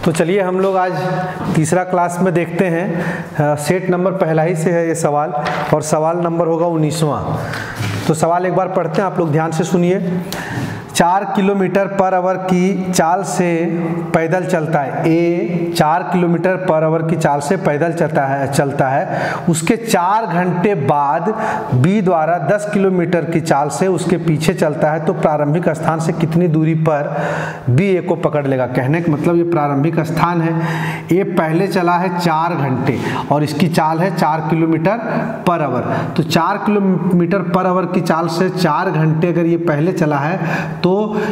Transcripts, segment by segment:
तो चलिए हम लोग आज तीसरा क्लास में देखते हैं। सेट नंबर पहला ही से है ये सवाल, और सवाल नंबर होगा 19वां। तो सवाल एक बार पढ़ते हैं, आप लोग ध्यान से सुनिए। 4 किलोमीटर पर आवर की चाल से पैदल चलता है। ए 4 किलोमीटर पर आवर की चाल से पैदल चलता है। उसके 4 घंटे बाद बी द्वारा 10 किलोमीटर की चाल से उसके पीछे चलता है, तो प्रारंभिक स्थान से कितनी दूरी पर बी ए को पकड़ लेगा। कहने का मतलब ये प्रारंभिक स्थान है। ए पहले चला है 4 घंटे और इसकी चाल है 4 किलोमीटर पर आवर। तो 4 किलोमीटर पर आवर की चाल से 4 घंटे अगर ये पहले चला है तो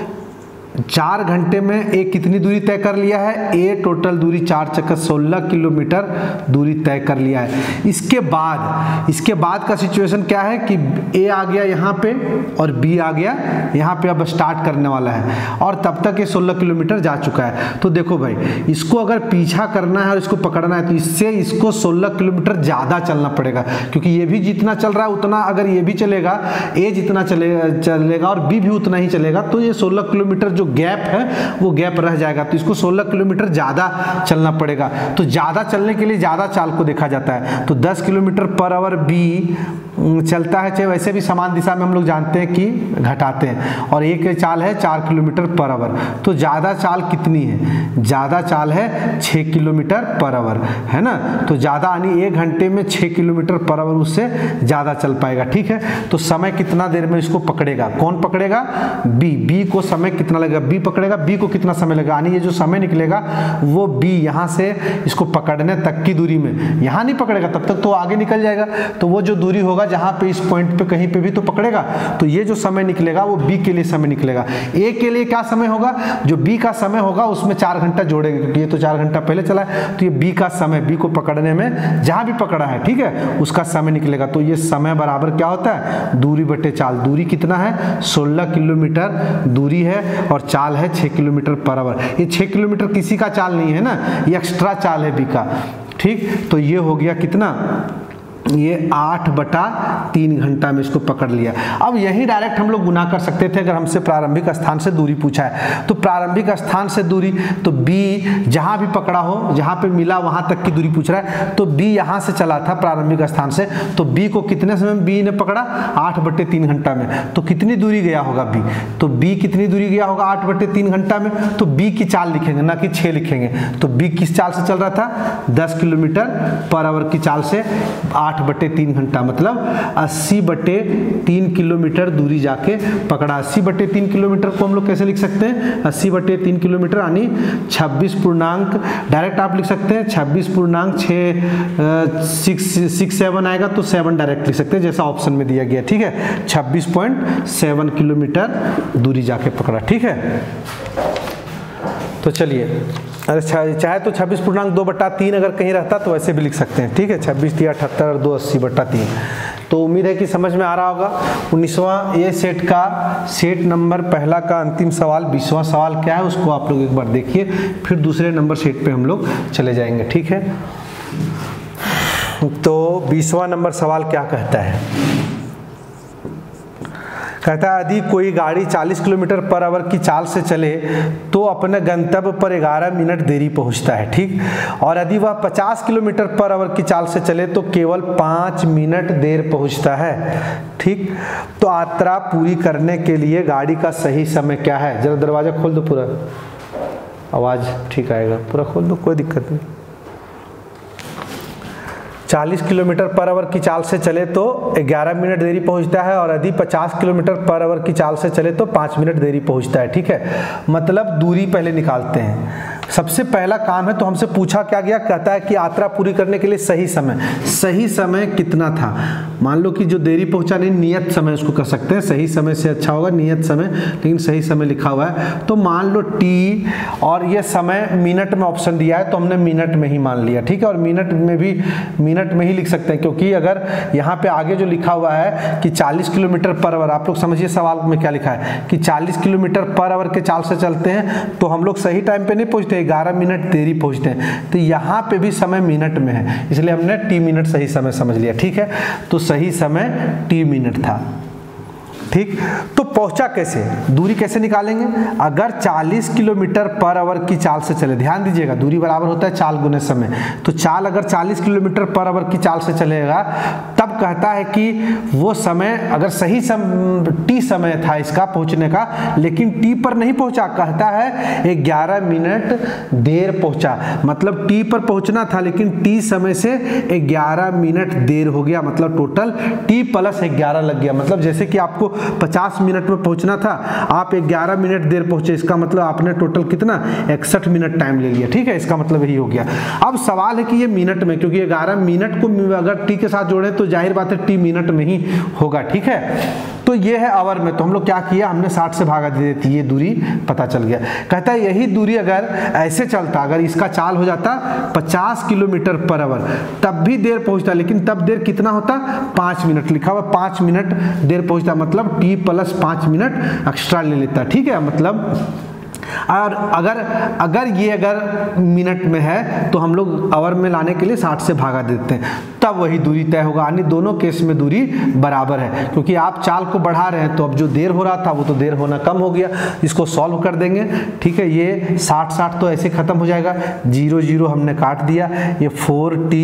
4 घंटे में ए कितनी दूरी तय कर लिया है। ए टोटल दूरी 4 चक्कर 16 किलोमीटर दूरी तय कर लिया है। इसके बाद का सिचुएशन क्या है कि ए आ गया यहाँ पे और बी आ गया यहाँ पे, अब स्टार्ट करने वाला है और तब तक ये 16 किलोमीटर जा चुका है। तो देखो भाई, इसको अगर पीछा करना है और इसको पकड़ना है तो इससे इसको 16 किलोमीटर ज़्यादा चलना पड़ेगा, क्योंकि ये भी जितना चल रहा है उतना अगर ये भी चलेगा, ए जितना चलेगा और बी भी उतना ही चलेगा, तो ये 16 किलोमीटर जो गैप है वो गैप रह जाएगा। तो इसको 16 किलोमीटर ज़्यादा चलना पड़ेगा। तो ज़्यादा चलने के लिए ज़्यादा चाल को देखा जाता है। तो 10 किलोमीटर पर आवर बी चलता है, चाहे वैसे भी समान दिशा में हम लोग जानते हैं कि घटाते हैं, और एक चाल है 4 किलोमीटर पर आवर। तो ज़्यादा चाल कितनी है? ज़्यादा चाल है 6 किलोमीटर पर आवर, है ना। तो ज़्यादा यानी 1 घंटे में 6 किलोमीटर पर आवर उससे ज़्यादा चल पाएगा। ठीक है, तो समय कितना देर में इसको पकड़ेगा? कौन पकड़ेगा? बी को समय कितना लगेगा? बी पकड़ेगा। बी को कितना समय लगेगा? यानी ये जो समय निकलेगा वो बी यहाँ से इसको पकड़ने तक की दूरी में, यहाँ नहीं पकड़ेगा तब तक तो आगे निकल जाएगा। तो वो जो दूरी होगा जहाँ पे इस पॉइंट पे कहीं पे भी तो पकड़ेगा, तो ये जो समय निकलेगा वो बी के लिए समय निकलेगा। ए के लिए क्या समय होगा? जो बी का समय होगा उसमें 4 घंटा जोड़ेंगे, क्योंकि ये तो 4 घंटा पहले चला है। तो ये बी का समय, बी को पकड़ने में जहाँ भी पकड़ा है, ठीक है, उसका समय निकलेगा। तो ये समय बराबर क्या होता है? दूरी बटे चाल। दूरी कितना है? 16 किलोमीटर दूरी है और चाल है 6 किलोमीटर पर आवर। ये 6 किलोमीटर किसी का चाल नहीं है ना, ये एक्स्ट्रा चाल है बी का। ठीक, तो ये हो गया कितना? ये 8/3 घंटा में इसको पकड़ लिया। अब यही डायरेक्ट हम लोग गुना कर सकते थे अगर हमसे प्रारंभिक स्थान से दूरी पूछा है। तो प्रारंभिक स्थान से दूरी, तो बी जहां भी पकड़ा हो, जहां पे मिला वहां तक की दूरी पूछ रहा है। तो बी यहां से चला था प्रारंभिक स्थान से, तो बी को कितने समय में बी ने पकड़ा? 8/3 घंटा में। तो कितनी दूरी गया होगा बी? तो बी कितनी दूरी गया होगा 8/3 घंटा में? तो बी की चाल लिखेंगे, ना कि 6 लिखेंगे। तो बी किस चाल से चल रहा था? 10 किलोमीटर पर आवर की चाल से 8/3 घंटा, मतलब 80/3 किलोमीटर दूरी जाके पकड़ा। 80/3 किलोमीटर को हम लोग कैसे लिख सकते हैं? 80/3 किलोमीटर यानी 26 पूर्णांक, डायरेक्ट आप लिख सकते हैं 26.667 आएगा तो 7 डायरेक्ट लिख सकते हैं, जैसा ऑप्शन में दिया गया। ठीक है, 26.7 किलोमीटर दूरी जाके पकड़ा। ठीक है, तो चलिए, अरे चाहे तो 26.2/3 अगर कहीं रहता तो वैसे भी लिख सकते हैं। ठीक है, 26×3 = 78 और 2 80/3। तो उम्मीद है कि समझ में आ रहा होगा। 19वां ये सेट का, सेट नंबर पहला का अंतिम सवाल 20वां सवाल क्या है उसको आप लोग एक बार देखिए, फिर दूसरे नंबर सेट पे हम लोग चले जाएंगे। ठीक है, तो 20वां नंबर सवाल क्या कहता है? कहता है यदि कोई गाड़ी 40 किलोमीटर पर आवर की चाल से चले तो अपने गंतव्य पर 11 मिनट देरी पहुंचता है। ठीक, और यदि वह 50 किलोमीटर पर आवर की चाल से चले तो केवल 5 मिनट देर पहुंचता है। ठीक, तो यात्रा पूरी करने के लिए गाड़ी का सही समय क्या है? जरा दरवाजा खोल दो, पूरा आवाज़ ठीक आएगा, पूरा खोल दो, कोई दिक्कत नहीं। 40 किलोमीटर पर आवर की चाल से चले तो 11 मिनट देरी पहुंचता है, और यदि 50 किलोमीटर पर आवर की चाल से चले तो 5 मिनट देरी पहुंचता है। ठीक है, मतलब दूरी पहले निकालते हैं। सबसे पहला काम है, तो हमसे पूछा क्या गया? कहता है कि यात्रा पूरी करने के लिए सही समय कितना था। मान लो कि जो देरी पहुंचा नहीं, नियत समय उसको कर सकते हैं, सही समय से अच्छा होगा नियत समय, लेकिन सही समय लिखा हुआ है। तो मान लो टी, और ये समय मिनट में ऑप्शन दिया है तो हमने मिनट में ही मान लिया। ठीक है, और मिनट में भी मिनट में ही लिख सकते हैं, क्योंकि अगर यहाँ पे आगे जो लिखा हुआ है कि 40 किलोमीटर पर आवर, आप लोग समझिए सवाल में क्या लिखा है कि 40 किलोमीटर पर आवर के चाल से चलते हैं तो हम लोग सही टाइम पे नहीं पहुँचते, 11 मिनट देरी पहुँचते हैं। तो यहाँ पे भी समय मिनट में है, इसलिए हमने टी मिनट सही समय समझ लिया। ठीक है, तो सही समय टी मिनट था। ठीक। तो पहुंचा कैसे, दूरी कैसे निकालेंगे? अगर 40 किलोमीटर पर आवर की चाल से चले, ध्यान दीजिएगा दूरी बराबर होता है चाल गुने समय, तो चाल अगर 40 किलोमीटर पर आवर की चाल से चलेगा तब कहता है कि वो समय अगर सही टी समय था इसका पहुंचने का, लेकिन टी पर नहीं पहुंचा, कहता है 11 मिनट देर पहुंचा। मतलब टी पर पहुंचना था लेकिन टी समय से 11 मिनट देर हो गया, मतलब टोटल टी प्लस 11 लग गया। मतलब जैसे कि आपको 50 मिनट में पहुंचना था, आप 11 मिनट देर पहुंचे, इसका मतलब आपने टोटल कितना 61 मिनट टाइम ले लिया। ठीक है, इसका मतलब यही हो गया। अब सवाल है कि ये मिनट में, क्योंकि 11 मिनट को अगर टी के साथ जोड़े तो जाहिर बात है टी मिनट में ही होगा। ठीक है, तो ये है आवर में, तो हम लोग क्या किया, हमने 60 से भागा दे देती, ये दूरी पता चल गया। कहता है यही दूरी अगर ऐसे चलता, अगर इसका चाल हो जाता 50 किलोमीटर पर आवर, तब भी देर पहुंचता, लेकिन तब देर कितना होता 5 मिनट, लिखा हुआ 5 मिनट देर पहुंचता, मतलब टी प्लस 5 मिनट एक्स्ट्रा ले लेता। ठीक है, मतलब और अगर ये मिनट में है तो हम लोग आवर में लाने के लिए 60 से भागा देते हैं, तब वही दूरी तय होगा। यानी दोनों केस में दूरी बराबर है, क्योंकि आप चाल को बढ़ा रहे हैं तो अब जो देर हो रहा था वो तो देर होना कम हो गया। इसको सॉल्व कर देंगे। ठीक है, ये 60 तो ऐसे खत्म हो जाएगा, 0 0 हमने काट दिया, ये 4t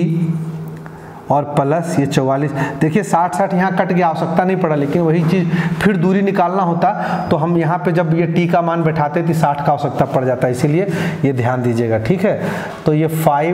और प्लस ये 44। देखिए 60 यहाँ कट गया, आवश्यकता नहीं पड़ा, लेकिन वही चीज़ फिर दूरी निकालना होता तो हम यहाँ पे जब ये t का मान बैठाते थे 60 का आवश्यकता पड़ जाता है, इसीलिए ये ध्यान दीजिएगा। ठीक है, तो ये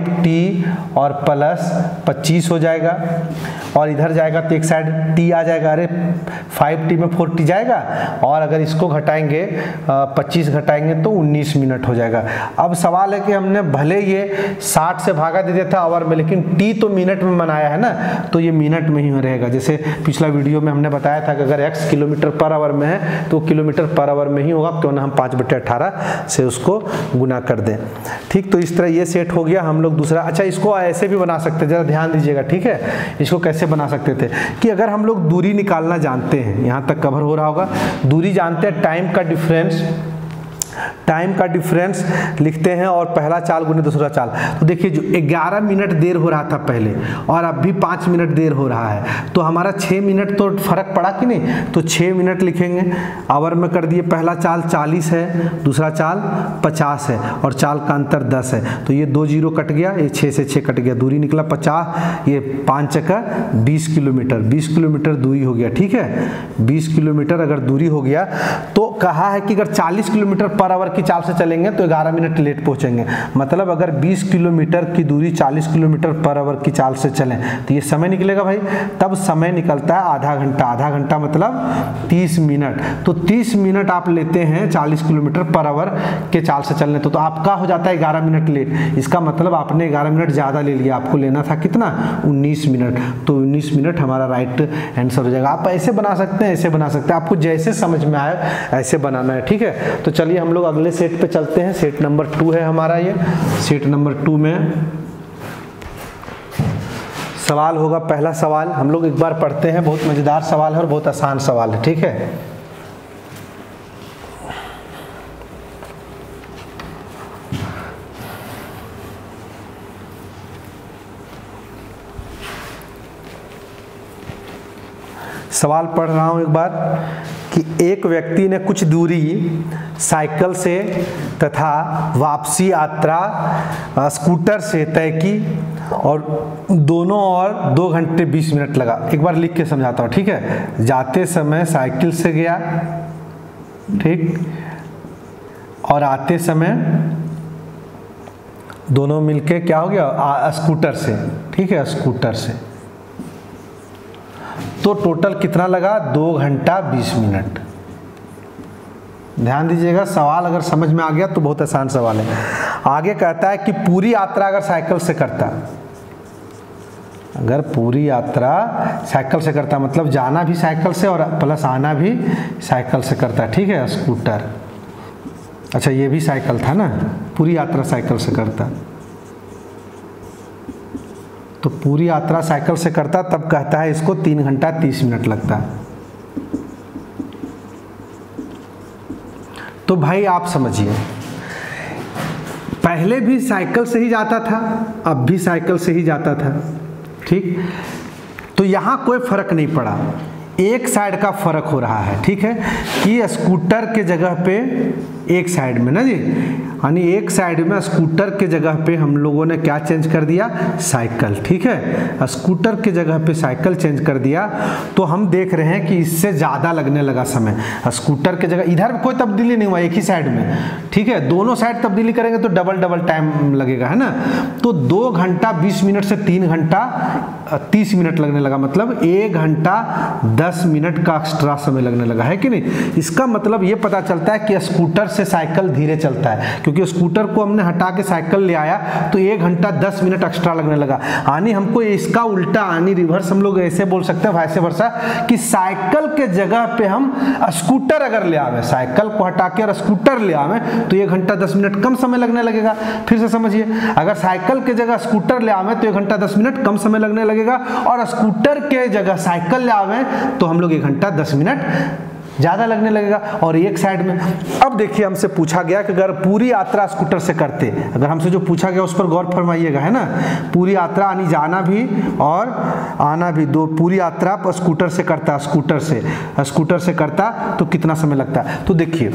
5t और प्लस 25 हो जाएगा, और इधर जाएगा तो एक साइड t आ जाएगा, अरे 5t में 4t जाएगा, और अगर इसको घटाएंगे 25 घटाएंगे तो 19 मिनट हो जाएगा। अब सवाल है कि हमने भले ये 60 से भागा दे दिया था आवर में, लेकिन t तो मिनट में बनाया है ना, तो ये मिनट में ही रहेगा। जैसे पिछला वीडियो में हमने बताया था कि अगर x किलोमीटर पर आवर में है तो किलोमीटर पर आवर में ही होगा, क्यों ना हम 5/18 से उसको गुना कर दें। ठीक, तो इस तरह ये सेट हो गया। हम लोग दूसरा, अच्छा इसको ऐसे भी बना सकते हैं, जरा ध्यान दीजिएगा। ठीक है, इसको कैसे बना सकते थे कि अगर हम लोग दूरी निकालना जानते हैं, यहाँ तक कवर हो रहा होगा, दूरी जानते हैं, टाइम का डिफरेंस लिखते हैं और पहला चाल गुने दूसरा चाल। तो देखिए जो 11 मिनट देर हो रहा था पहले और अब भी 5 मिनट देर हो रहा है, तो हमारा 6 मिनट तो फर्क पड़ा कि नहीं, तो 6 मिनट लिखेंगे। आवर में कर दिए, पहला चाल 40 है, दूसरा चाल 50 है और चाल का अंतर 10 है, तो ये 2 0 कट गया, ये 6 से 6 कट गया, दूरी निकला 50, ये 5 चक्का 20 किलोमीटर, 20 किलोमीटर दूरी हो गया। ठीक है, 20 किलोमीटर अगर दूरी हो गया तो कहा है कि अगर 40 किलोमीटर पर आवर की चाल से चलेंगे तो 11 मिनट लेट पहुंचेंगे। मतलब अगर 20 किलोमीटर की दूरी 40 किलोमीटर पर आवर की चाल से चलें तो ये समय निकलेगा भाई, तब समय निकलता है आधा घंटा। आधा घंटा मतलब 30 मिनट, तो 30 मिनट आप लेते हैं 40 किलोमीटर पर आवर के चाल से चलने, तो आपका हो जाता है 11 मिनट लेट। इसका मतलब आपने 11 मिनट ज़्यादा ले लिया, आपको लेना था कितना 19 मिनट, तो 19 मिनट हमारा राइट आंसर हो जाएगा। आप ऐसे बना सकते हैं, ऐसे बना सकते हैं, आपको जैसे समझ में आए ऐसे बनाना है। ठीक है, तो चलिए हम लोग अगले सेट पे चलते हैं। सेट नंबर 2 है हमारा, ये सेट नंबर 2 में सवाल होगा। पहला सवाल हम लोग एक बार पढ़ते हैं, बहुत मजेदार सवाल है और बहुत आसान सवाल है। ठीक है, सवाल पढ़ रहा हूं एक बार कि एक व्यक्ति ने कुछ दूरी साइकिल से तथा वापसी यात्रा स्कूटर से तय की और दोनों और 2 घंटे 20 मिनट लगा। एक बार लिख के समझाता हूँ। ठीक है, जाते समय साइकिल से गया, ठीक, और आते समय दोनों मिलके क्या हो गया स्कूटर से। ठीक है, स्कूटर से, तो टोटल कितना लगा 2 घंटा 20 मिनट। ध्यान दीजिएगा, सवाल अगर समझ में आ गया तो बहुत आसान सवाल है। आगे कहता है कि पूरी यात्रा अगर साइकिल से करता, अगर पूरी यात्रा साइकिल से करता मतलब जाना भी साइकिल से और प्लस आना भी साइकिल से करता। ठीक है, स्कूटर, अच्छा ये भी साइकिल था ना, पूरी यात्रा साइकिल से करता, तो पूरी यात्रा साइकिल से करता, तब कहता है इसको 3 घंटा 30 मिनट लगता। तो भाई आप समझिए, पहले भी साइकिल से ही जाता था, अब भी साइकिल से ही जाता था। ठीक, तो यहाँ कोई फर्क नहीं पड़ा, एक साइड का फर्क हो रहा है, ठीक है, कि स्कूटर के जगह पे एक साइड में ना जी, यानी एक साइड में स्कूटर के जगह पे हम लोगों ने क्या चेंज कर दिया, साइकिल, ठीक है, स्कूटर के जगह पे साइकिल चेंज कर दिया। तो हम देख रहे हैं कि इससे ज़्यादा लगने लगा समय। स्कूटर के जगह इधर कोई तब्दीली नहीं हुआ, एक ही साइड में, ठीक है, दोनों साइड तब्दीली करेंगे तो डबल टाइम लगेगा, है ना। तो 2 घंटा 20 मिनट से 3 घंटा 30 मिनट लगने लगा, मतलब 1 घंटा 10 मिनट का एक्स्ट्रा समय लगने लगा, है कि नहीं। इसका मतलब ये पता चलता है कि स्कूटर से साइकिल धीरे चलता है, क्योंकि स्कूटर को हमने हटा के साइकिल ले आया तो 1 घंटा 10 मिनट एक्स्ट्रा लगने लगा। यानी हमको इसका उल्टा यानी रिवर्स हम लोग ऐसे बोल सकते हैं, वैसे वर्षा, कि साइकिल के जगह पे हम स्कूटर अगर ले आवे, साइकिल को हटा के और स्कूटर ले आवे तो 1 घंटा 10 मिनट कम समय लगने लगेगा। फिर से समझिए, अगर साइकिल के जगह स्कूटर ले आवे तो 1 घंटा 10 मिनट कम समय लगने लगेगा, और स्कूटर के जगह साइकिल ले आवे तो हम लोग 1 घंटा 10 मिनट ज़्यादा लगने लगेगा। और एक साइड में अब देखिए हमसे पूछा गया कि अगर पूरी यात्रा स्कूटर से करते, अगर हमसे जो पूछा गया उस पर गौर फरमाइएगा, है ना। पूरी यात्रा यानी जाना भी और आना भी, दो पूरी यात्रा पर स्कूटर से करता, स्कूटर से करता तो कितना समय लगता। तो देखिए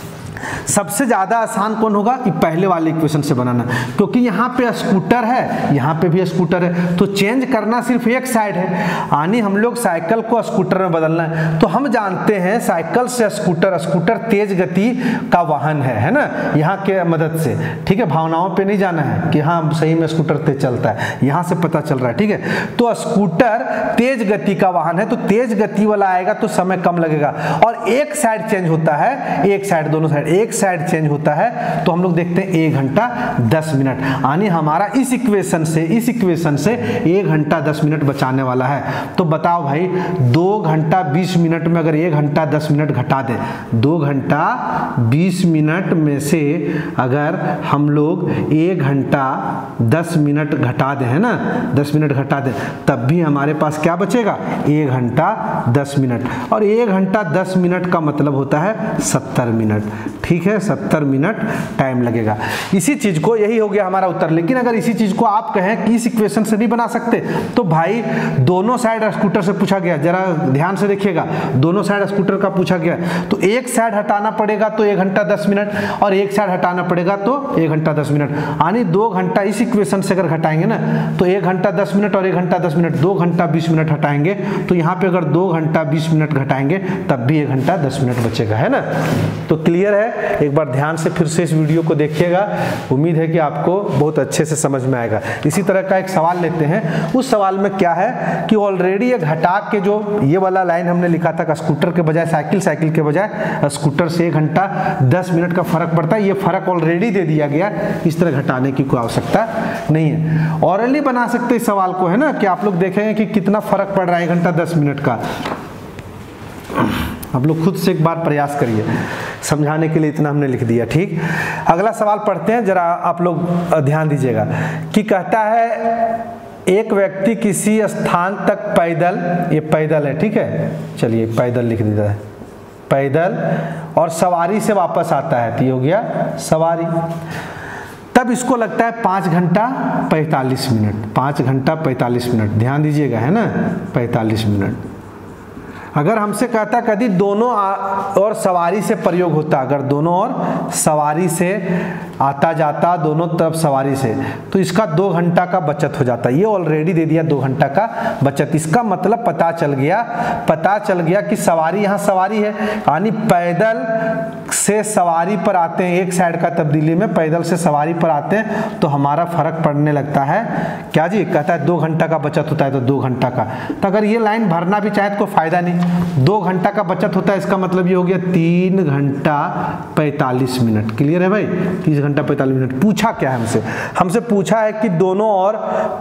सबसे ज़्यादा आसान कौन होगा, कि पहले वाले इक्वेशन से बनाना, क्योंकि यहाँ पे स्कूटर है, यहाँ पे भी स्कूटर है, तो चेंज करना सिर्फ एक साइड है, यानी हम लोग साइकिल को स्कूटर में बदलना है। तो हम जानते हैं साइकिल से स्कूटर, स्कूटर तेज गति का वाहन है ना, यहाँ के मदद से, ठीक है, भावनाओं पे नहीं जाना है कि हाँ सही में स्कूटर तेज चलता है, यहाँ से पता चल रहा है, ठीक है। तो स्कूटर तेज गति का वाहन है, तो तेज गति वाला आएगा तो समय कम लगेगा, और एक साइड चेंज होता है, एक साइड, दोनों साइड एक साइड चेंज होता है, तो हम लोग देखते हैं 1 घंटा 10 मिनट, यानी हमारा इस इक्वेशन से 1 घंटा 10 मिनट बचाने वाला है। तो बताओ भाई 2 घंटा 20 मिनट में अगर 1 घंटा 10 मिनट घटा दें, 2 घंटा 20 मिनट में से अगर हम लोग 1 घंटा 10 मिनट घटा दें, है ना, 10 मिनट घटा दें, तब भी हमारे पास क्या बचेगा, 1 घंटा 10 मिनट, और 1 घंटा 10 मिनट का मतलब होता है 70 मिनट, ठीक है, 70 मिनट टाइम लगेगा। इसी चीज को, यही हो गया हमारा उत्तर। लेकिन अगर इसी चीज को आप कहें कि इस इक्वेशन से नहीं बना सकते, तो भाई दोनों साइड स्कूटर से पूछा गया, जरा ध्यान से देखिएगा, दोनों साइड स्कूटर का पूछा गया, तो एक साइड हटाना पड़ेगा तो 1 घंटा 10 मिनट, और एक साइड हटाना पड़ेगा तो 1 घंटा 10 मिनट, यानी 2 घंटा इस इक्वेशन से अगर घटाएंगे ना तो 1 घंटा 10 मिनट और 1 घंटा 10 मिनट, 2 घंटा 20 मिनट हटाएंगे, तो यहाँ पे अगर 2 घंटा 20 मिनट घटाएंगे तब भी 1 घंटा 10 मिनट बचेगा, है ना। तो क्लियर है, एक बार ध्यान से फिर से इस वीडियो को देखिएगा, उम्मीद है कि आपको बहुत अच्छे से समझ में आएगा। इसी तरह का एक सवाल लेते हैं। उस सवाल में क्या है कि ऑलरेडी एक घटा के जो ये वाला लाइन हमने लिखा था, स्कूटर के बजाय साइकिल, साइकिल के बजाय स्कूटर से 1 घंटा 10 मिनट का फर्क पड़ता है, ये फर्क ऑलरेडी दे दिया गया, इस तरह घटाने की कोई आवश्यकता नहीं है। ऑरली बना सकते इस सवाल को, है ना, कि आप लोग देखेंगे कि कितना फर्क पड़ रहा है 1 घंटा 10 मिनट का। आप लोग खुद से एक बार प्रयास करिए, समझाने के लिए इतना हमने लिख दिया, ठीक। अगला सवाल पढ़ते हैं, जरा आप लोग ध्यान दीजिएगा, कि कहता है एक व्यक्ति किसी स्थान तक पैदल, ये पैदल है, ठीक है, चलिए पैदल लिख दिया है, पैदल, और सवारी से वापस आता है, तो ये हो गया सवारी। तब इसको लगता है 5 घंटा 45 मिनट, 5 घंटा 45 मिनट, ध्यान दीजिएगा, है ना, 45 मिनट। अगर हमसे कहता कभी दोनों और सवारी से प्रयोग होता, अगर दोनों और सवारी से आता जाता, दोनों तरफ सवारी से, तो इसका 2 घंटा का बचत हो जाता। ये ऑलरेडी दे दिया 2 घंटा का बचत। इसका मतलब पता चल गया कि सवारी, यहाँ सवारी है, यानी पैदल से सवारी पर आते हैं, एक साइड का तब्दीली में पैदल से सवारी पर आते हैं, तो हमारा फर्क पड़ने लगता है क्या जी, कहता है 2 घंटा का बचत होता है, तो 2 घंटा का। तो अगर ये लाइन भरना भी चाहे तो कोई फायदा नहीं, 2 घंटा का बचत होता है, इसका मतलब ये हो गया 3 घंटा 45 मिनट। क्लियर है भाई, 30 घंटा 45 मिनट। पूछा क्या है हमसे पूछा है कि दोनों और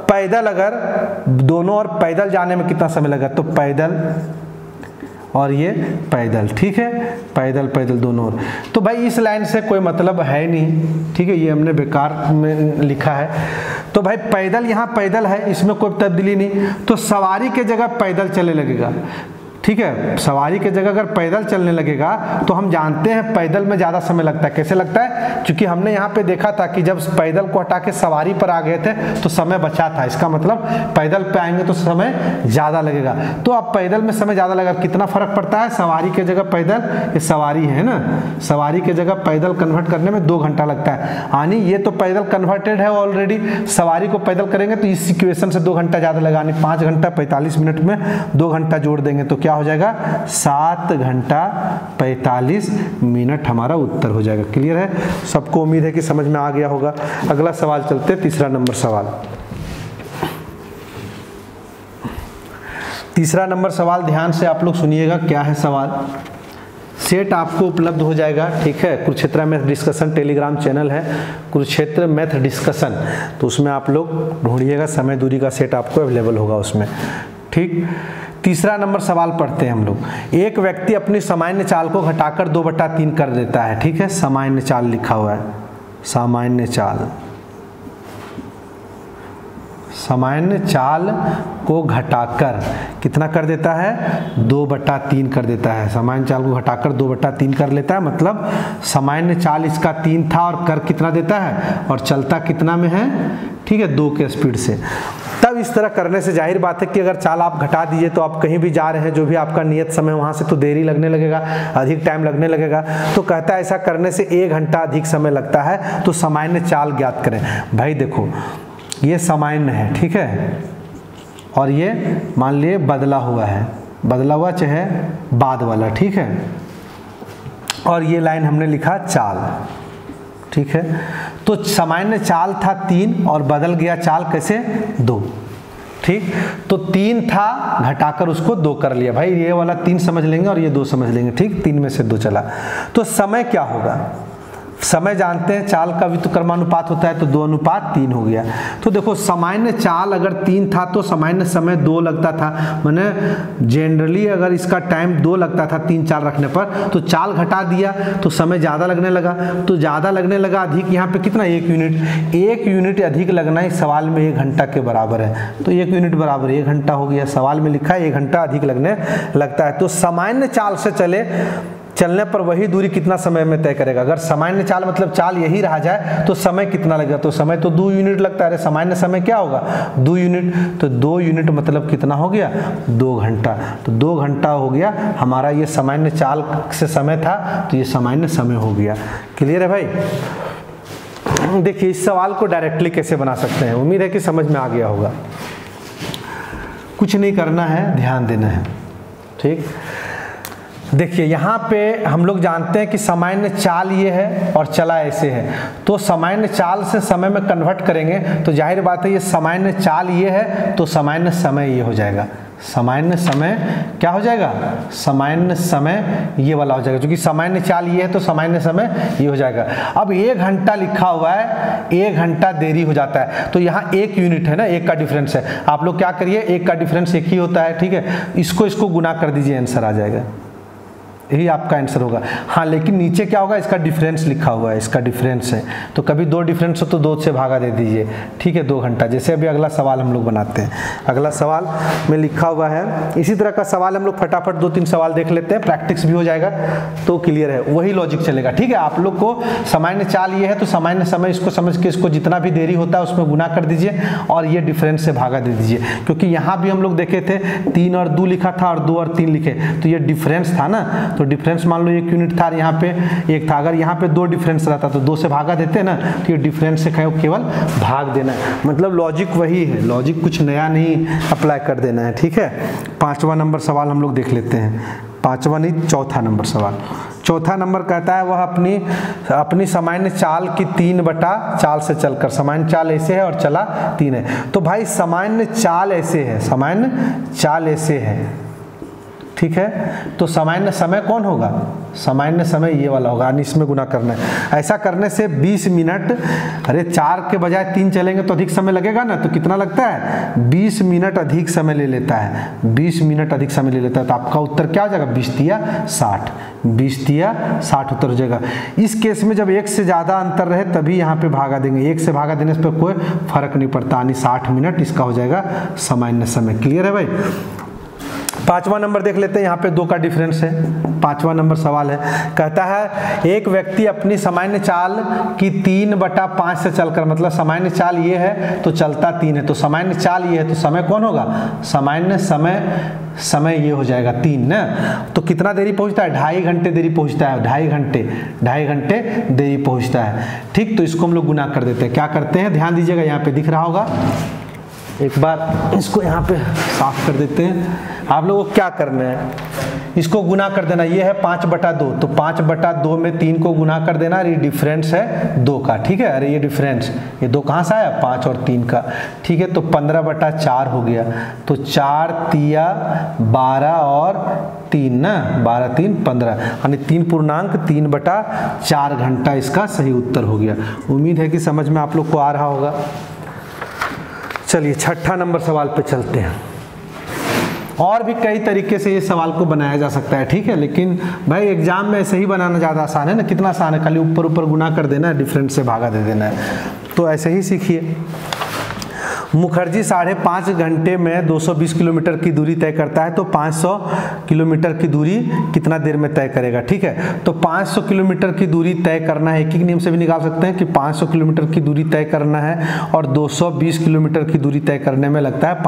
पैदल जाने में कितना समय लगा, तो पैदल और ये पैदल, ठीक है, पैदल पैदल दोनों ओर। तो भाई इस लाइन से कोई मतलब है नहीं, ठीक है, ये हमने बेकार में लिखा है। तो भाई पैदल, यहाँ पैदल है, इसमें कोई तब्दीली नहीं, तो सवारी के जगह पैदल चले लगेगा, ठीक है। सवारी की जगह अगर पैदल चलने लगेगा तो हम जानते हैं पैदल में ज़्यादा समय लगता है। कैसे लगता है? क्योंकि हमने यहाँ पे देखा था कि जब पैदल को हटा के सवारी पर आ गए थे तो समय बचा था। इसका मतलब पैदल पे आएंगे तो समय ज़्यादा लगेगा। तो अब पैदल में समय ज़्यादा लगेगा, कितना फर्क पड़ता है? सवारी की जगह पैदल, ये सवारी है ना, सवारी की जगह पैदल कन्वर्ट करने में 2 घंटा लगता है। यानी ये तो पैदल कन्वर्टेड है ऑलरेडी, सवारी को पैदल करेंगे तो इस इक्वेशन से 2 घंटा ज़्यादा लगा, यानी 5 घंटा 45 मिनट में 2 घंटा जोड़ देंगे तो क्या हो जाएगा? 7 घंटा 45 मिनट हमारा उत्तर हो जाएगा। क्लियर है? सबको उम्मीद है कि समझ में आ गया होगा। अगला सवाल चलते हैं, तीसरा नंबर सवाल। तीसरा नंबर सवाल ध्यान से आप लोग सुनिएगा। क्या है सवाल? सेट आपको उपलब्ध हो जाएगा, ठीक है। Kurukshetra math discussion Telegram channel है, कुरुक्षेत्र मैथ डिस्कशन, तो उसमें आप लोग ढूंढिएगा, समय दूरी का सेट आपको अवेलेबल होगा उसमें, ठीक। तीसरा नंबर सवाल पढ़ते हैं हम लोग। एक व्यक्ति अपनी सामान्य चाल को घटाकर 2/3 कर देता है, ठीक है। सामान्य चाल लिखा हुआ है, सामान्य चाल, सामान्य चाल को घटाकर कितना कर देता है? 2/3 कर देता है। सामान्य चाल को घटाकर 2/3 कर लेता है, मतलब सामान्य चाल इसका 3 था और कर कितना देता है और चलता कितना में है? ठीक है, 2 के स्पीड से। तब इस तरह करने से जाहिर बात है कि अगर चाल आप घटा दीजिए तो आप कहीं भी जा रहे हैं, जो भी आपका नियत समय वहाँ से तो देरी लगने लगेगा, अधिक टाइम लगने लगेगा। तो कहता है ऐसा करने से 1 घंटा अधिक समय लगता है, तो सामान्य चाल ज्ञात करें। भाई देखो ये सामान्य है, ठीक है, और ये मान लिए बदला हुआ है, बदला हुआ चाहे बाद वाला, ठीक है, और ये लाइन हमने लिखा चाल, ठीक है। तो सामान्य चाल था 3 और बदल गया चाल कैसे? 2, ठीक। तो 3 था, घटाकर उसको 2 कर लिया। भाई ये वाला 3 समझ लेंगे और ये 2 समझ लेंगे, ठीक। 3 में से 2 चला, तो समय क्या होगा? समय जानते हैं, चाल का व्युत्क्रमानुपात होता है, तो 2:3 हो गया। तो देखो सामान्य चाल अगर 3 था तो सामान्य समय 2 लगता था, माने जनरली अगर इसका टाइम 2 लगता था 3 चाल रखने पर, तो चाल घटा दिया तो समय ज़्यादा लगने लगा, तो ज़्यादा लगने लगा, अधिक यहाँ पे कितना? 1 यूनिट। 1 यूनिट अधिक लगना इस सवाल में 1 घंटा के बराबर है, तो 1 यूनिट बराबर 1 घंटा हो गया। सवाल में लिखा है 1 घंटा अधिक लगने लगता है। तो सामान्य चाल से चलने पर वही दूरी कितना समय में तय करेगा? अगर सामान्य चाल मतलब चाल यही रहा जाए तो समय कितना लगेगा? तो समय तो 2 यूनिट लगता है। अरे सामान्य समय क्या होगा? 2 यूनिट, तो 2 यूनिट मतलब कितना हो गया? 2 घंटा। तो 2 घंटा हो गया हमारा, ये सामान्य चाल से समय था तो ये सामान्य समय हो गया। क्लियर है भाई? देखिए इस सवाल को डायरेक्टली कैसे बना सकते हैं, उम्मीद है कि समझ में आ गया होगा। कुछ नहीं करना है, ध्यान देना है, ठीक। देखिए यहाँ पे हम लोग जानते हैं कि सामान्य चाल ये है और चला ऐसे है, तो सामान्य चाल से समय में कन्वर्ट करेंगे तो जाहिर बात है ये सामान्य चाल ये है तो सामान्य समय ये हो जाएगा। सामान्य समय क्या हो जाएगा? सामान्य समय ये वाला हो जाएगा, क्योंकि सामान्य चाल ये है तो सामान्य समय ये हो जाएगा। अब 1 घंटा लिखा हुआ है, 1 घंटा देरी हो जाता है, तो यहाँ 1 यूनिट है ना, 1 का डिफरेंस है। आप लोग क्या करिए, 1 का डिफरेंस 1 ही होता है, ठीक है। इसको गुना कर दीजिए, आंसर आ जाएगा, यही आपका आंसर होगा। हाँ लेकिन नीचे क्या होगा? इसका डिफरेंस लिखा हुआ है, इसका डिफरेंस है, तो कभी 2 डिफरेंस हो तो 2 से भागा दे दीजिए, ठीक है, 2 घंटा। जैसे अभी अगला सवाल हम लोग बनाते हैं, अगला सवाल में लिखा हुआ है, इसी तरह का सवाल हम लोग फटाफट 2-3 सवाल देख लेते हैं, प्रैक्टिस भी हो जाएगा तो क्लियर है, वही लॉजिक चलेगा, ठीक है। आप लोग को सामान्य चाल ये है तो सामान्य समय इसको समझ के इसको जितना भी देरी होता है उसमें गुना कर दीजिए और ये डिफरेंस से भागा दे दीजिए, क्योंकि यहाँ भी हम लोग देखे थे 3 और 2 लिखा था और 2 और 3 लिखे, तो ये डिफरेंस था ना, तो डिफरेंस मान लो 1 यूनिट था, यहाँ पे 1 था। अगर यहाँ पे 2 डिफरेंस रहता तो 2 से भागा देते ना, तो ये डिफरेंस से केवल भाग देना है, मतलब लॉजिक वही है, लॉजिक कुछ नया नहीं अप्लाई कर देना है, ठीक है। 5वां नंबर सवाल हम लोग देख लेते हैं, 5वां नहीं 4था नंबर सवाल। 4था नंबर कहता है वह अपनी सामान्य चाल की 3/4 से चलकर, सामान्य चाल ऐसे है और चला 3 है। तो भाई सामान्य चाल ऐसे है, सामान्य चाल ऐसे है, ठीक है, तो सामान्य समय कौन होगा? सामान्य समय ये वाला होगा, इसमें गुना करना है। ऐसा करने से 20 मिनट, अरे 4 के बजाय 3 चलेंगे तो अधिक समय लगेगा ना, तो कितना लगता है? 20 मिनट अधिक समय ले लेता है, 20 मिनट अधिक समय ले लेता है। तो आपका उत्तर क्या हो जाएगा? 20×3 = 60, 20×3 = 60 उत्तर हो जाएगा। इस केस में जब 1 से ज़्यादा अंतर रहे तभी यहाँ पे भागा देंगे, 1 से भागा देने पर कोई फर्क नहीं पड़ता, यानी 60 मिनट इसका हो जाएगा सामान्य समय। क्लियर है भाई? 5वां नंबर देख लेते हैं, यहाँ पे 2 का डिफरेंस है। 5वां नंबर सवाल है, कहता है एक व्यक्ति अपनी सामान्य चाल की 3/5 से चलकर, मतलब सामान्य चाल ये है तो चलता 3 है, तो सामान्य चाल ये है तो समय कौन होगा, सामान्य समय ये हो जाएगा 3 ना। तो कितना देरी पहुंचता है, 2.5 घंटे देरी पहुंचता है, 2.5 घंटे देरी पहुंचता है। ठीक, तो इसको हम लोग गुना कर देते हैं। क्या करते हैं, ध्यान दीजिएगा, यहाँ पे दिख रहा होगा, एक बार इसको यहाँ पे साफ कर देते हैं। आप लोगों को क्या करना है, इसको गुना कर देना, ये है 5/2, तो 5/2 में 3 को गुना कर देना, ये डिफरेंस है 2 का। ठीक है, अरे ये डिफरेंस, ये 2 कहाँ से आया, 5 और 3 का। ठीक है, तो 15/4 हो गया, तो 4 तिया 12 और 3 ना, 12 3 15, यानी 3.4 घंटा इसका सही उत्तर हो गया। उम्मीद है कि समझ में आप लोग को आ रहा होगा। चलिए 6ठा नंबर सवाल पे चलते हैं। और भी कई तरीके से ये सवाल को बनाया जा सकता है, ठीक है, लेकिन भाई एग्जाम में ऐसे ही बनाना ज़्यादा आसान है ना। कितना आसान है, खाली ऊपर ऊपर गुना कर देना है, डिफरेंस से भागा दे देना है, तो ऐसे ही सीखिए। मुखर्जी 5.5 घंटे में 220 किलोमीटर की दूरी तय करता है, तो 500 किलोमीटर की दूरी कितना देर में तय करेगा। ठीक है, तो 500 किलोमीटर की दूरी तय करना है, एक ही नियम से भी निकाल सकते हैं कि 500 किलोमीटर की दूरी तय करना है और 220 किलोमीटर की दूरी तय करने में लगता है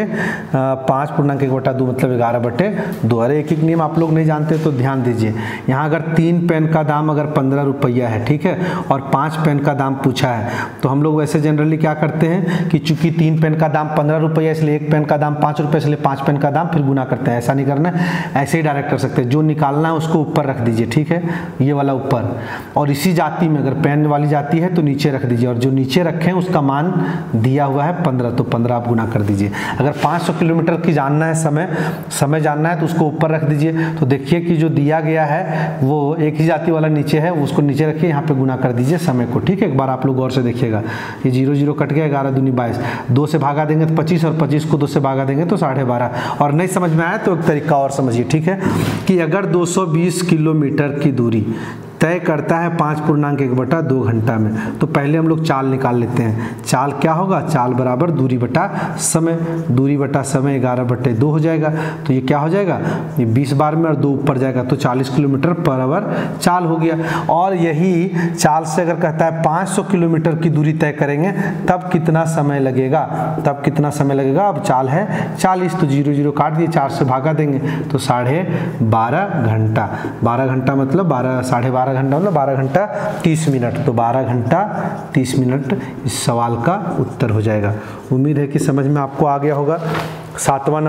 5/5 मतलब 11/2। अरे एक एक नियम आप लोग नहीं जानते तो ध्यान दीजिए। यहाँ अगर 3 पेन का दाम अगर 15 रुपया है, ठीक है, और 5 पेन का दाम पूछा है, तो हम लोग वैसे जनरली क्या करते हैं कि चूंकि 3 पेन का दाम 15 रुपया इसलिए 1 पेन का दाम 5 रुपये, इसलिए 5 पेन का दाम फिर गुना करते हैं। ऐसा नहीं करना, ऐसे ही डायरेक्ट कर सकते हैं। जो निकालना है उसको ऊपर रख दीजिए, ठीक है, ये वाला ऊपर, और इसी जाति में अगर पेन वाली जाति है तो नीचे रख दीजिए, और जो नीचे रखें उसका मान दिया हुआ है 15, तो 15 आप गुना कर दीजिए। अगर 500 किलोमीटर की जानना है समय जानना है तो उसको ऊपर रख दीजिए। तो देखिए कि जो दिया गया है वो एक ही जाति वाला नीचे है, उसको नीचे रखिए, यहाँ पे गुना कर दीजिए समय को। ठीक है, एक बार आप लोग गौर से देखिएगा, ये 0 0 कट गया, 11 दूनी 22, 2 से भागा देंगे तो 25, और 25 को 2 से भागा देंगे तो 12.5। और नहीं समझ में आया तो एक तरीका और समझिए, ठीक है, कि अगर 220 किलोमीटर की दूरी तय करता है 5.1/2 घंटा में, तो पहले हम लोग चाल निकाल लेते हैं। चाल क्या होगा, चाल बराबर दूरी बटा समय, दूरी बटा समय 11/2 हो जाएगा। तो ये क्या हो जाएगा, ये 20 बार में और 2 ऊपर जाएगा तो 40 किलोमीटर पर आवर चाल हो गया। और यही चाल से अगर कहता है 500 किलोमीटर की दूरी तय करेंगे तब कितना समय लगेगा, अब चाल है 40, तो 0 0 काट दिए, 4 से भागा देंगे तो 12.5 घंटा। 12 घंटा मतलब 12.5 घंटा मतलब 12 घंटा 30 मिनट, तो 12 घंटा 30 मिनट इस सवाल का उत्तर हो जाएगा। उम्मीद है कि समझ में आपको आ गया होगा। 7वां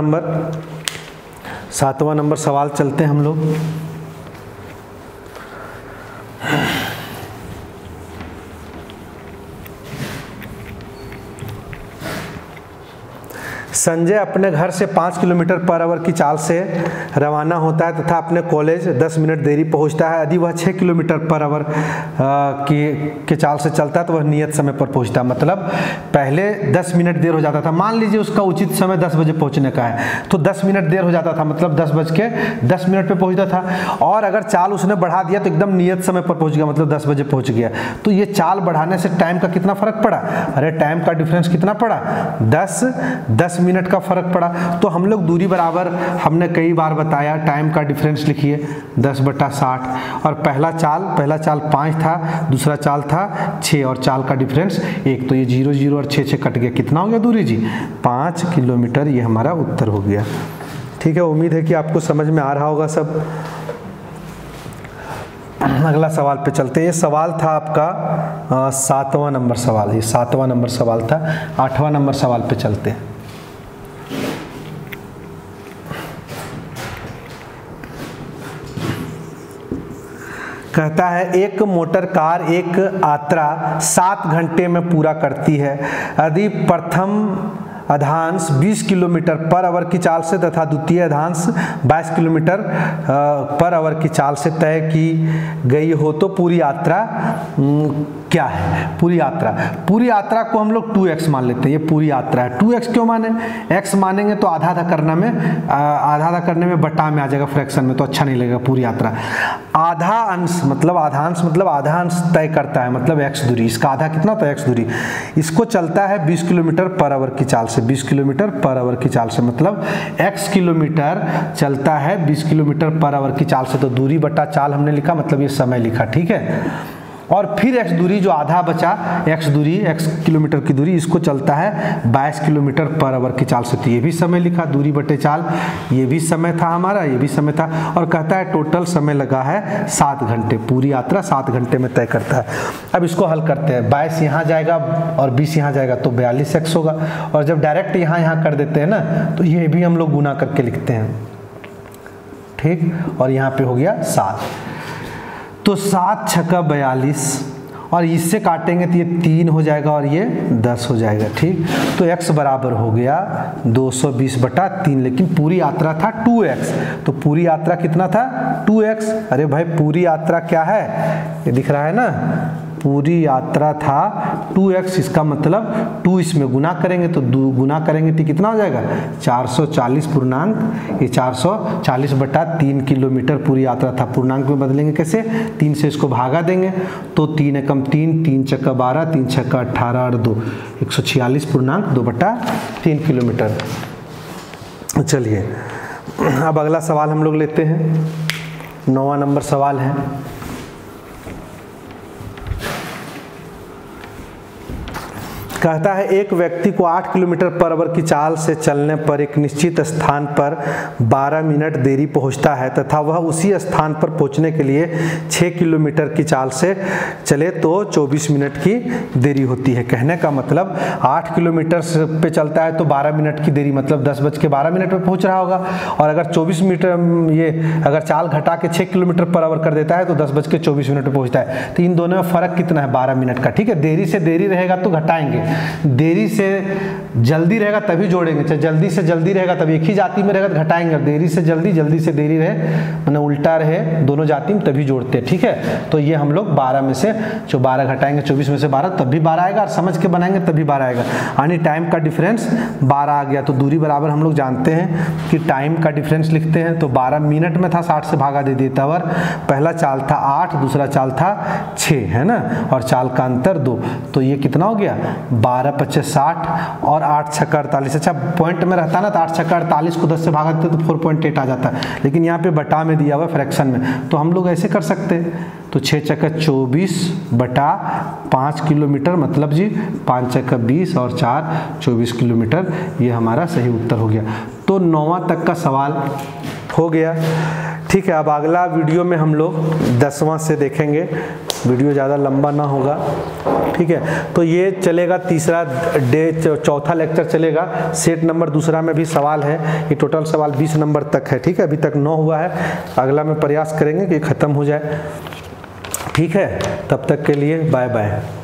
नंबर सवाल चलते हैं हम लोग। संजय अपने घर से 5 किलोमीटर पर आवर की चाल से रवाना होता है तथा अपने कॉलेज 10 मिनट देरी पहुंचता है। यदि वह 6 किलोमीटर पर आवर की चाल से चलता है तो वह नियत समय पर पहुंचता है। मतलब पहले 10 मिनट देर हो जाता था, मान लीजिए उसका उचित समय 10 बजे पहुंचने का है, तो 10 मिनट देर हो जाता था, मतलब 10:10 पे पहुंचता था। और अगर चाल उसने बढ़ा दिया तो एकदम नियत समय पर पहुंच गया, मतलब 10 बजे पहुंच गया। तो ये चाल बढ़ाने से टाइम का कितना फर्क पड़ा, अरे टाइम का डिफरेंस कितना पड़ा, 10 मिनट का फर्क पड़ा। तो हम लोग दूरी बराबर, हमने कई बार बताया, टाइम का डिफरेंस लिखिए 10/60। और पहला चाल 5 था, दूसरा चाल था 6, और चाल का डिफरेंस 1, तो ये 0 0 और 6 कट गया। कितना हो गया दूरी जी, 5 किलोमीटर, ये हमारा उत्तर हो गया। ठीक है, उम्मीद है कि आपको समझ में आ रहा होगा सब। अगला सवाल पे चलते हैं। ये सवाल था आपका 7वां नंबर सवाल, ये 7वां नंबर सवाल था। 8वां नंबर सवाल पे चलते हैं। कहता है एक मोटर कार एक यात्रा 7 घंटे में पूरा करती है। यदि प्रथम अधांश 20 किलोमीटर पर आवर की चाल से तथा द्वितीय अधांश 22 किलोमीटर पर आवर की चाल से तय की गई हो तो पूरी यात्रा क्या है। पूरी यात्रा को हम लोग 2x मान लेते हैं। ये पूरी यात्रा है। 2x क्यों माने, x मानेंगे तो आधा आधा करने में बटा में आ जाएगा, फ्रैक्शन में, तो अच्छा नहीं लगेगा। पूरी यात्रा आधा अंश मतलब आधा अंश तय करता है, मतलब x दूरी, इसका आधा कितना होता है x दूरी। इसको चलता है 20 किलोमीटर पर आवर की चाल से, 20 किलोमीटर पर आवर की चाल से, मतलब x किलोमीटर चलता है 20 किलोमीटर पर आवर की चाल से। तो दूरी बटा चाल हमने लिखा, मतलब ये समय लिखा, ठीक है। और फिर x दूरी जो आधा बचा, x दूरी, x किलोमीटर की दूरी, इसको चलता है 22 किलोमीटर पर आवर की चाल से। तो ये भी समय लिखा, दूरी बटे चाल, ये भी समय था हमारा, ये भी समय था। और कहता है टोटल समय लगा है 7 घंटे, पूरी यात्रा 7 घंटे में तय करता है। अब इसको हल करते हैं, 22 यहाँ जाएगा और 20 यहाँ जाएगा तो 42x होगा। और जब डायरेक्ट यहाँ कर देते हैं ना, तो ये भी हम लोग गुना करके लिखते हैं, ठीक। और यहाँ पे हो गया 7, तो 7 छक्का 42, और इससे काटेंगे तो ये 3 हो जाएगा और ये 10 हो जाएगा, ठीक। तो x बराबर हो गया 220/3, लेकिन पूरी यात्रा था 2x, तो पूरी यात्रा कितना था 2x। अरे भाई पूरी यात्रा क्या है, ये दिख रहा है ना, पूरी यात्रा था 2x, इसका मतलब 2 इसमें गुना करेंगे तो गुना करेंगे तो कितना हो जाएगा 440 पूर्णांक, ये 440/3 किलोमीटर पूरी यात्रा था। पूर्णांक में बदलेंगे कैसे, 3 से इसको भागा देंगे तो 3 एकम 3, 3 छक्का 12, 3 छक्का 18 और 2, 146 पूर्णांक 2/3 किलोमीटर। चलिए अब अगला सवाल हम लोग लेते हैं, 9वां नंबर सवाल है। कहता है एक व्यक्ति को 8 किलोमीटर पर आवर की चाल से चलने पर एक निश्चित स्थान पर 12 मिनट देरी पहुंचता है तथा वह उसी स्थान पर पहुंचने के लिए 6 किलोमीटर की चाल से चले तो 24 मिनट की देरी होती है। कहने का मतलब 8 किलोमीटर पे चलता है तो 12 मिनट की देरी, मतलब 10:12 पे पहुंच रहा होगा। और अगर 24 मीटर ये अगर चाल घटा के 6 किलोमीटर पर आवर कर देता है तो 10:24 पे पहुंचता है। तो इन दोनों में फर्क कितना है, 12 मिनट का, ठीक है। देरी से देरी रहेगा तो घटाएंगे, देरी से जल्दी रहेगा तभी जोड़ेंगे, चाहे जल्दी से जल्दी रहेगा तभी, एक ही जाति में रहेगा तो घटाएंगे, देरी से जल्दी, जल्दी से देरी रहे मतलब उल्टा रहे दोनों जाति में तभी जोड़ते हैं, ठीक है। तो ये हम लोग 12 में से जो 12 घटाएंगे, 24 में से 12 तब भी 12 आएगा, और समझ के बनाएंगे तभी 12 आएगा। यानी टाइम का डिफरेंस 12 आ गया। तो दूरी बराबर हम लोग जानते हैं कि टाइम का डिफरेंस लिखते हैं, तो 12 मिनट में था, 60 से भागा दे देता और पहला चाल था 8, दूसरा चाल था 6, है ना, और चाल का अंतर 2, तो ये कितना हो गया 12×5=60 और 8×6=48। अच्छा पॉइंट में रहता ना तो 8×6=48 को 10 से भागा देते तो 4.8 आ जाता, लेकिन यहाँ पे बटा में दिया हुआ फ्रैक्शन में, तो हम लोग ऐसे कर सकते हैं। तो 6×24/5 किलोमीटर, मतलब जी 5×20 और 4 24 किलोमीटर, ये हमारा सही उत्तर हो गया। तो 9वां तक का सवाल हो गया, ठीक है। अब अगला वीडियो में हम लोग 10वां से देखेंगे, वीडियो ज़्यादा लंबा ना होगा, ठीक है। तो ये चलेगा तीसरा डे, चौथा लेक्चर चलेगा। सेट नंबर दूसरा में भी सवाल है, ये टोटल सवाल 20 नंबर तक है, ठीक है। अभी तक 9 हुआ है, अगला में प्रयास करेंगे कि ख़त्म हो जाए, ठीक है। तब तक के लिए बाय बाय।